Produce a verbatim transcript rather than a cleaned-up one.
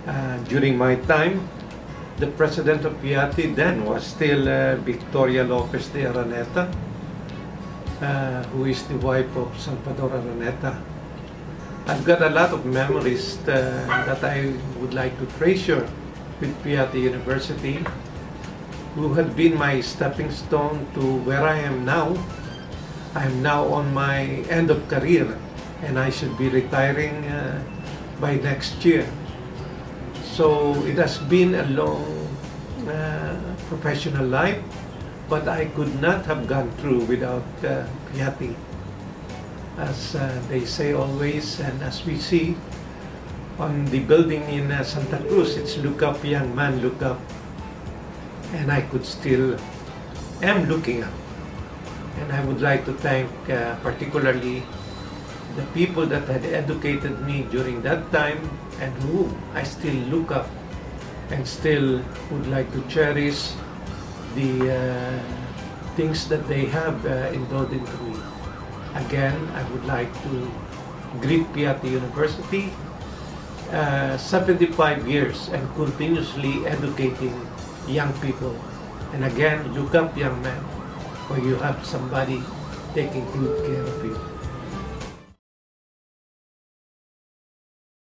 Uh, during my time, the president of Piatti then was still uh, Victoria Lopez de Araneta, uh, who is the wife of Salvador Araneta. I've got a lot of memories uh, that I would like to treasure with Piatti University, who had been my stepping stone to where I am now. I'm now on my end of career, and I should be retiring uh, by next year. So it has been a long uh, professional life, but I could not have gone through without uh, Piatti. As uh, they say always, and as we see on the building in uh, Santa Cruz, it's look up, young man, look up. And I could still, am looking up. And I would like to thank uh, particularly the people that had educated me during that time and who I still look up and still would like to cherish the uh, things that they have uh, indulged into me. Again, I would like to greet Piatti University, uh, seventy-five years and continuously educating young people. And again, look up, young man, for you have somebody taking good care of you.